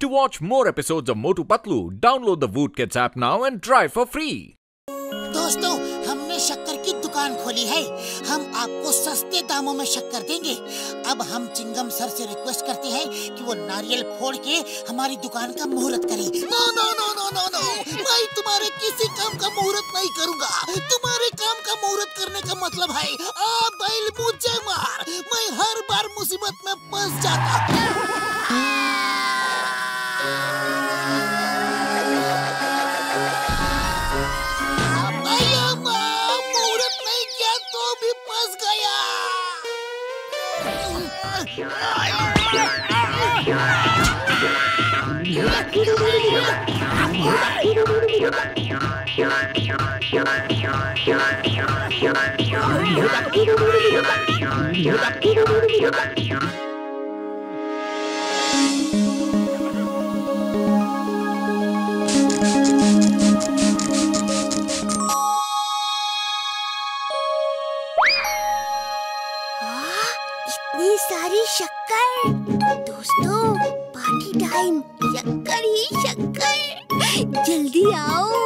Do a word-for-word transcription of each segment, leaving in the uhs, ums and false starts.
To watch more episodes of Motu Patlu, download the Voot Kids app now and try for free. दोस्तों, हमने शक्कर की दुकान खोली है। हम आपको सस्ते दामों में शक्कर देंगे। अब हम चिंगम सर से रिक्वेस्ट करते हैं कि वो नारियल फोड़ के हमारी दुकान का मुहूर्त करे। No no no no no no, मैं तुम्हारे किसी काम का मुहूर्त नहीं करूँगा। तुम्हारे काम का मुहूर्त करने का मतलब है आ बैल मुझे मार। मैं हर बार मुसीबत में फंस जाता। इतनी सारी शक्कर। दोस्तों, पार्टी टाइम। शक्कर ही शक्कर, जल्दी आओ।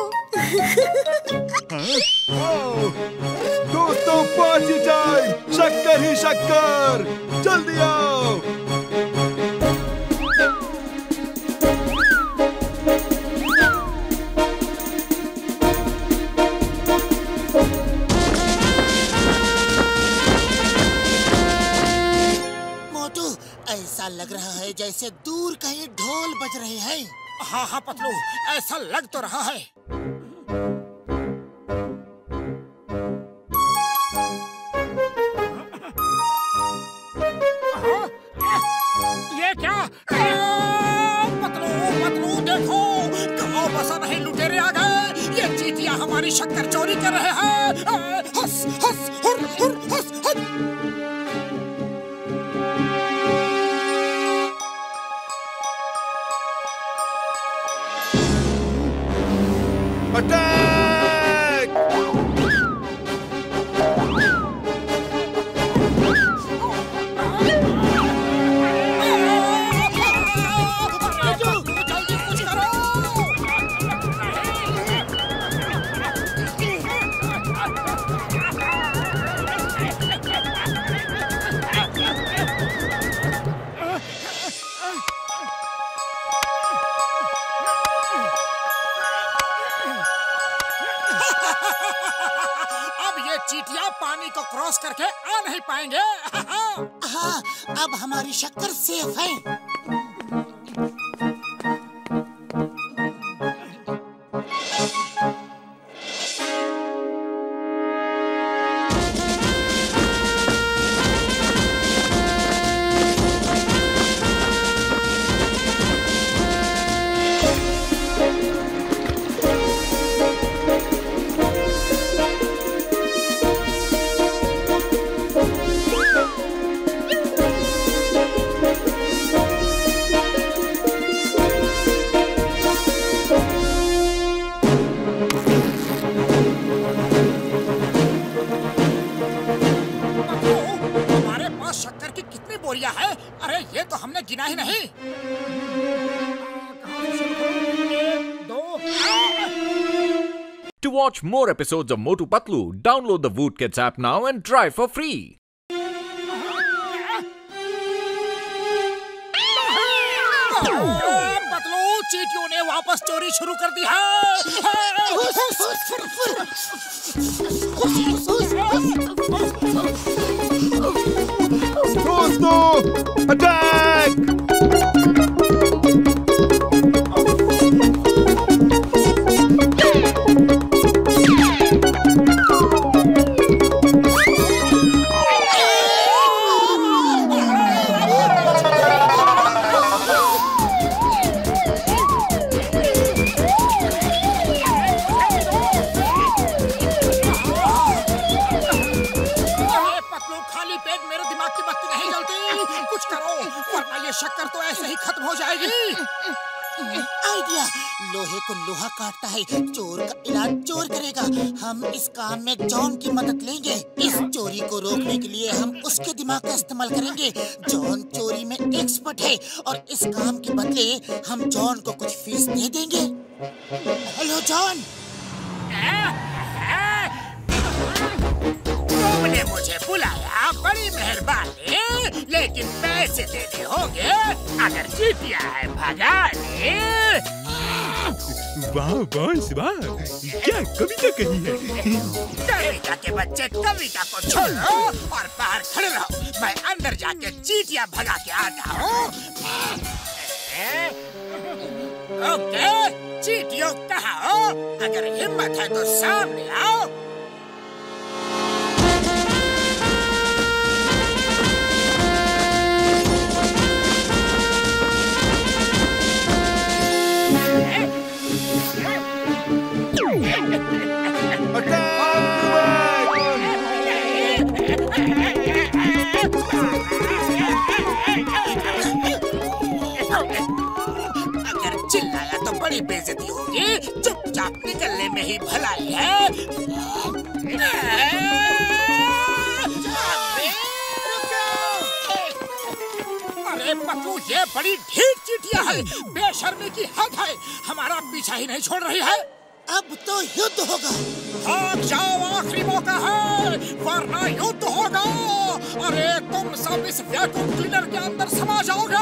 दोस्तों, पार्टी टाइम। शक्कर ही शक्कर, जल्दी आओ। ऐसा लग रहा है जैसे दूर कहीं ढोल बज रहे हैं। हाँ हाँ पतलू, ऐसा लग तो रहा है। ये क्या? पतलू पतलू देखो, गाँव बसा नहीं लुटेरे आ गए। ये चींटियां हमारी शक्कर चोरी कर रहे हैं। हंस हंस हुर हुर हंस हंस। Attack! जल्दी कुछ करो। चींटियां पानी को क्रॉस करके आ नहीं पाएंगे। हाँ, अब हमारी शक्कर सेफ है। बोरिया है। अरे ये तो हमने गिना ही नहीं। दो। To watch more episodes of Motu Patlu, download the Voot Kids app now and try for free. Patlu, चींटियों ने वापस चोरी शुरू कर दी है। दोस्तों, अटैक! खाली पेट मेरे दिमाग की बत्ती नहीं जलती। कुछ करो वरना ये शक्कर आइडिया, लोहे को लोहा काटता है, चोर का इलाज चोर करेगा। हम इस काम में जॉन की मदद लेंगे। इस चोरी को रोकने के लिए हम उसके दिमाग का इस्तेमाल करेंगे। जॉन चोरी में एक्सपर्ट है और इस काम के बदले हम जॉन को कुछ फीस दे देंगे। Hello John. तुमने मुझे बुलाया, बड़ी मेहरबानी, लेकिन पैसे देने होंगे अगर चीटिया है भगाने। वाह बॉस वाह, क्या कविता कही है। कविता के बच्चे कविता को छोड़ो और बाहर खड़े रहो, मैं अंदर जाके चीटिया भगा के आता हूँ। ओके, चीटियों कहाँ हो? अगर हिम्मत है तो सामने आओ। अगर चिल्लाया तो बड़ी बेइज्जती होगी, चुपचाप निकलने में ही भलाई है। अरे पतलू, ये बड़ी ढीठ चीटियां है, बेशर्मी की हद है, हमारा पीछा ही नहीं छोड़ रही है। अब तो युद्ध होगा। भाग जाओ, आखिरी मौका है, वरना युद्ध होगा। अरे तुम सब इस वैक्यूम क्लीनर के अंदर समा जाओगे।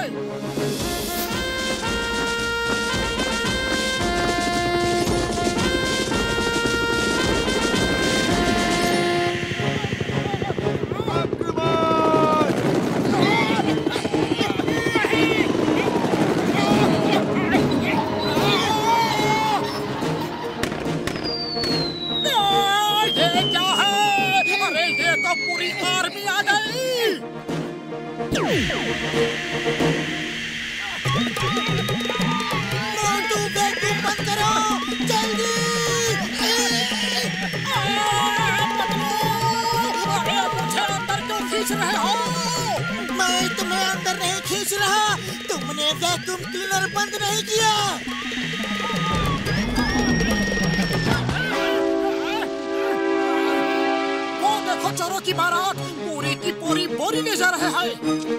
मोंटू, वैक्यूम बंद करो, जल्दी। अरे मुझे अंदर क्यों खींच रहे हो? मैं तुम्हें अंदर नहीं खींच रहा, तुमने वैक्यूम क्लीनर बंद नहीं किया। वो देखो, चोरों की बारात पूरी की पूरी बोरी ले जा रहे हैं।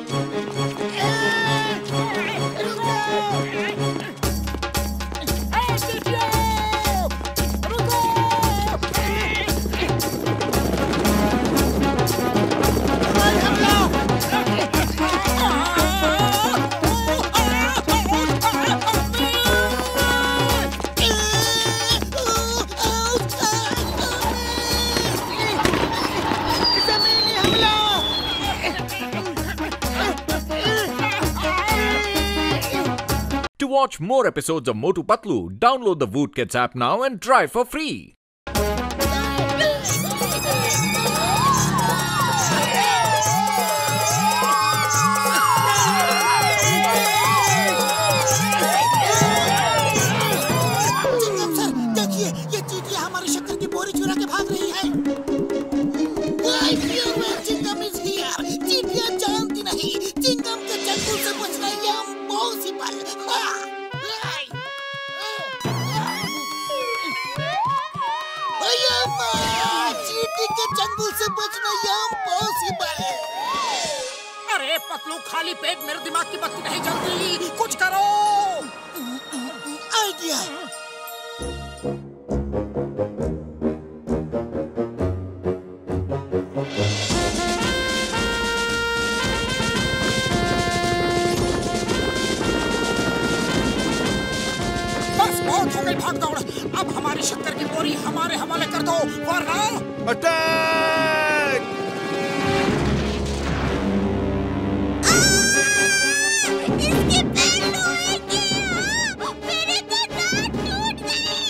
To watch more episodes of Motu Patlu, download the Woot Kids app now and try for free. चिंगम सर, देखिए, ये चीटियां हमारी शक्कर की बोरी चुरा के भाग रही है। Chingam is here। चीटियां जानती नहीं, चिंगम के चंगुल से बचना ये इम्पॉसिबल। चीटी के चंगुल से बचना ये इम्पॉसिबल। अरे पतलू, खाली पेट मेरे दिमाग की बत्ती नहीं जलती, कुछ करो। आइडिया। बस बहुत हो गई भाग दौड़, अब हमारी शक्कर की बोरी हमारे हवाले कर दो, वरना अटैक। इसके पैर लोहे के, आ, मेरे तो दांत टूट गए।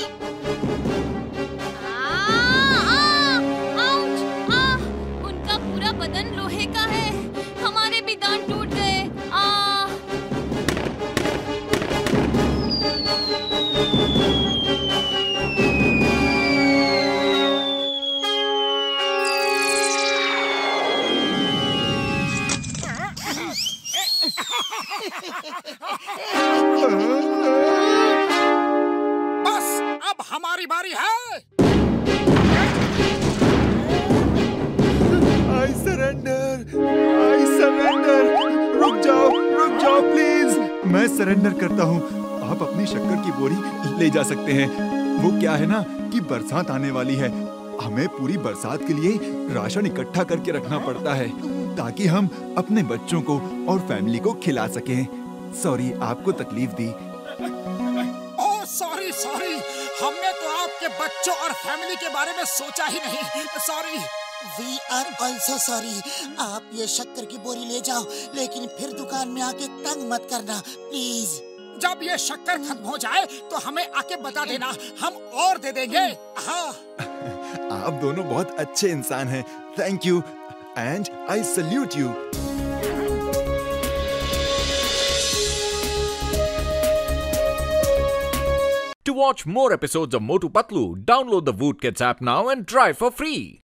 आ, आ, आउच, आ, उनका पूरा बदन लोहे का है, हमारे भी दांत टूट गए। आ, बस अब हमारी बारी है। I surrender, I surrender. रुक जाओ, रुक जाओ प्लीज। मैं सरेंडर करता हूँ। आप अपनी शक्कर की बोरी ले जा सकते हैं। वो क्या है ना कि बरसात आने वाली है। हमें पूरी बरसात के लिए राशन इकट्ठा करके रखना पड़ता है ताकि हम अपने बच्चों को और फैमिली को खिला सकें। सॉरी, आपको तकलीफ दी। ओह सॉरी सॉरी, हमने तो आपके बच्चों और फैमिली के बारे में सोचा ही नहीं। Sorry. We are also sorry. आप ये शक्कर की बोरी ले जाओ, लेकिन फिर दुकान में आके तंग मत करना प्लीज। जब ये शक्कर खत्म हो जाए तो हमें आके बता देना, हम और दे देंगे। हाँ। आप दोनों बहुत अच्छे इंसान हैं। Thank you and I salute you. To watch more episodes of Motu Patlu, download the Woot Kids app now and try for free.